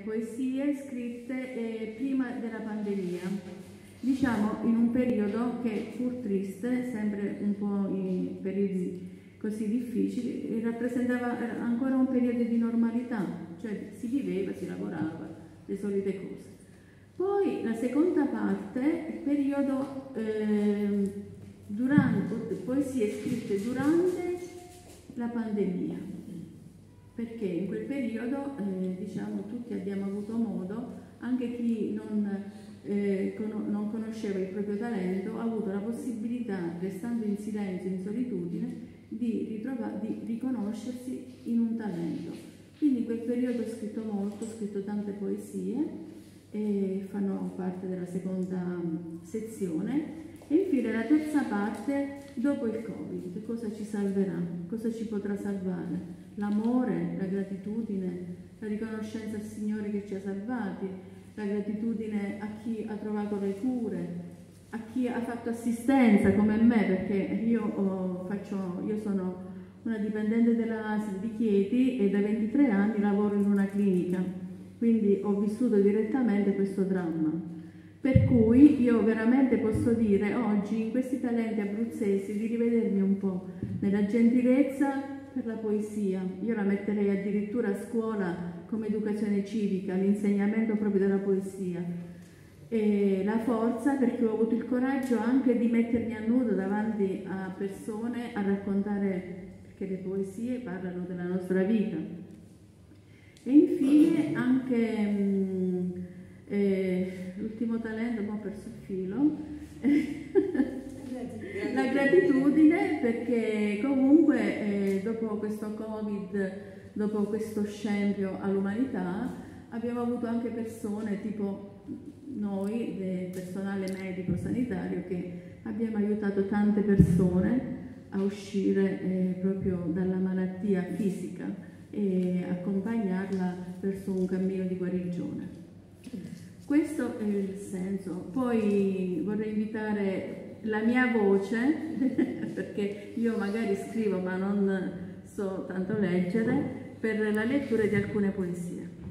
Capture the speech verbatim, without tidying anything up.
poesie scritte eh, prima della pandemia, diciamo in un periodo che, pur triste, sempre un po' in periodi così difficili, rappresentava ancora un periodo di normalità, cioè si viveva, si lavorava, le solite cose. Poi la seconda parte, il periodo eh, durante, poesie scritte durante la pandemia, perché in quel periodo eh, diciamo tutti abbiamo avuto modo, anche chi non, eh, con, non conosceva il proprio talento ha avuto la possibilità, restando in silenzio, in solitudine, di, ritrova, di riconoscersi in un talento. Quindi in quel periodo ho scritto molto, ho scritto tante poesie e fanno parte della seconda sezione. E infine la terza parte, dopo il Covid, cosa ci salverà, cosa ci potrà salvare? L'amore, la gratitudine, la riconoscenza al Signore che ci ha salvati, la gratitudine a chi ha trovato le cure, a chi ha fatto assistenza come me, perché io, oh, faccio, io sono una dipendente della A S L di Chieti e da ventitré anni lavoro in una clinica, quindi ho vissuto direttamente questo dramma. Per cui io veramente posso dire oggi in questi talenti abruzzesi di rivedermi un po' nella gentilezza per la poesia. Io la metterei addirittura a scuola come educazione civica, l'insegnamento proprio della poesia. E la forza perché ho avuto il coraggio anche di mettermi a nudo davanti a persone a raccontare, perché le poesie parlano della nostra vita. E infine anche mh, eh, l'ultimo talento, ma ho perso il filo, la gratitudine, perché comunque eh, dopo questo Covid, dopo questo scempio all'umanità, abbiamo avuto anche persone tipo noi, del personale medico-sanitario, che abbiamo aiutato tante persone a uscire eh, proprio dalla malattia fisica e accompagnarla verso un cammino di guarigione. Questo è il senso. Poi vorrei invitare la mia voce, perché io magari scrivo ma non so tanto leggere, per la lettura di alcune poesie.